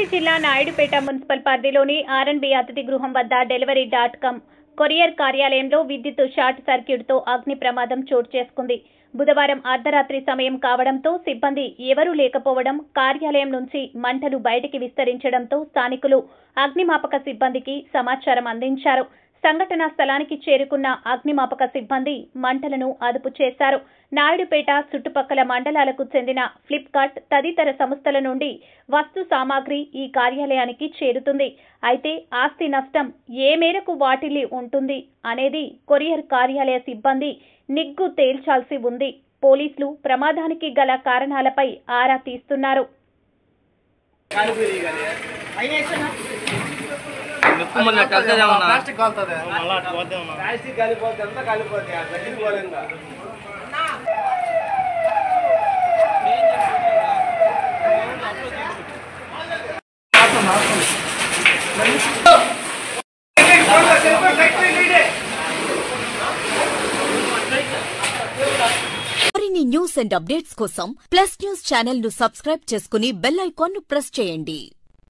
తిరుపతి జిల్లా నాయుడుపేట మున్సిపల్ పరిధిలోని ఆర్ఎన్బి అతిథి గృహం వద్ద delivery.com కొరియర్ కార్యాలయంలో విద్యుత్ షార్ట్ సర్క్యూట్తో అగ్ని ప్రమాదం చోటు చేసుకుంది. బుధవారం అర్ధరాత్రి సమయం కావడంతో సిబ్బంది ఎవరూ లేకపోవడం, కార్యాలయం నుంచి మంటలు బయటికి విస్తరించడంతో స్థానికులు అగ్నిమాపక సిబ్బందికి సమాచారం అందించారు. సంఘటనా స్థలానికి చేరుకున్న అగ్నిమాపక సిబ్బంది మంటలను అదుపు చేశారు. నాయుడుపేట చుట్టుపక్కల మండలాలకు చెందిన ఫ్లిప్కార్ట్ తదితర సంస్థల నుండి వస్తు సామాగ్రి ఈ కార్యాలయానికి చేరుతుంది. అయితే ఆస్తి నష్టం ఏ మేరకు వాటిల్లి ఉంటుంది అనేది కొరియర్ కార్యాలయ సిబ్బంది నిగ్గు తేల్చాల్సి ఉంది. పోలీసులు ప్రమాదానికి గల కారణాలపై ఆరా తీస్తున్నారు. మరిన్ని న్యూస్ అండ్ అప్డేట్స్ కోసం ప్లస్ న్యూస్ ఛానల్ ను సబ్స్క్రైబ్ చేసుకుని బెల్ ఐకాన్ ను ప్రెస్ చేయండి.